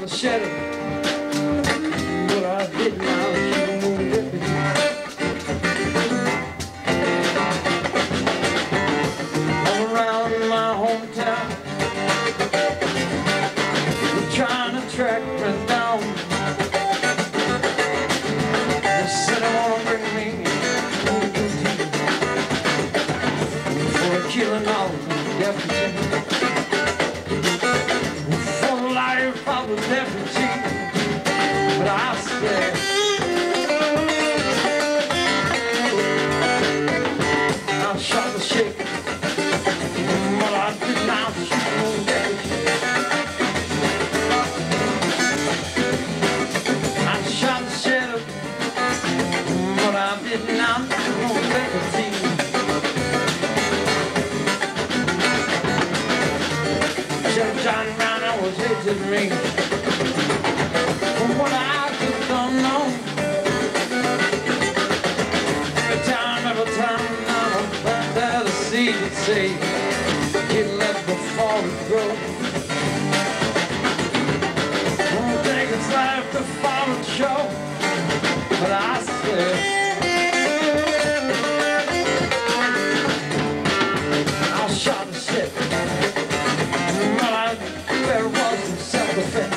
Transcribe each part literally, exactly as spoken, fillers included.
Shadow, but I hit my human deputy. I'm around my hometown, trying to track me down. They said they wanna bring me for killing all the deputies. For the life of the deputy. But I said, I shot the shake, but I did not shoot no deputy. I shot the sheriff, but I did not shoot no deputy. Sheriff John Brown, I was hating me. From what I just don't know. Every time, every time I'm back there to see it say, you let the forest grow. Don't think it's life to follow show, but I said I'll shot the shit. Well, I, there was some self-defense.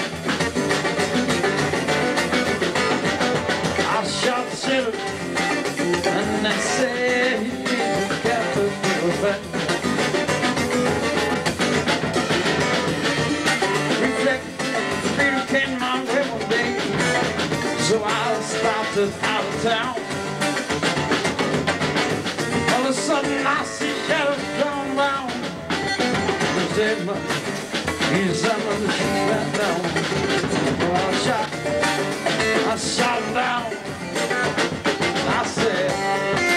And I said he didn't care to give a back. Reflect, freedom came my way one day, so I started out of town. All of a sudden I see shadows going round. He said, he's under the shoot right down. Well, I shot, I shot him down. I said,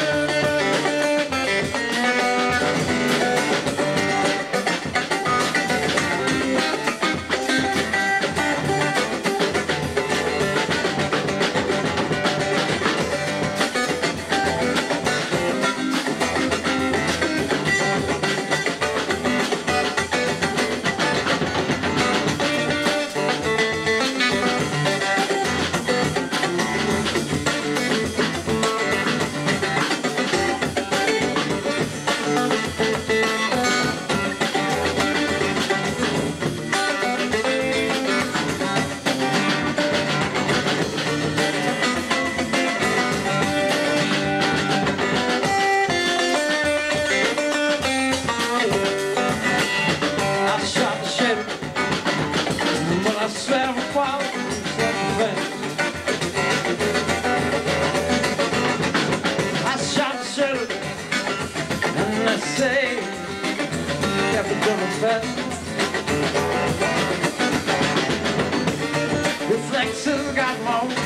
and I say, never gonna bet. Reflexes got more